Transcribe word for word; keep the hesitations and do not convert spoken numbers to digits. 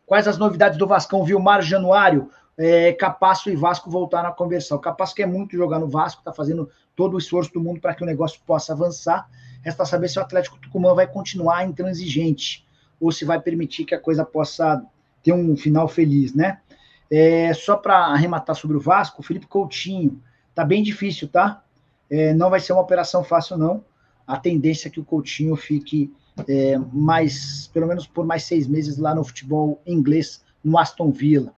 Quais as novidades do Vascão, Vilmar Januário? É, Capasso e Vasco voltaram à conversão. O Capasso quer muito jogar no Vasco, está fazendo todo o esforço do mundo para que o negócio possa avançar. Resta saber se o Atlético Tucumã vai continuar intransigente ou se vai permitir que a coisa possa ter um final feliz, né? É, só para arrematar sobre o Vasco, o Felipe Coutinho, tá bem difícil, tá? É, não vai ser uma operação fácil, não. A tendência é que o Coutinho fique é, mais, pelo menos por mais seis meses lá no futebol inglês, no Aston Villa.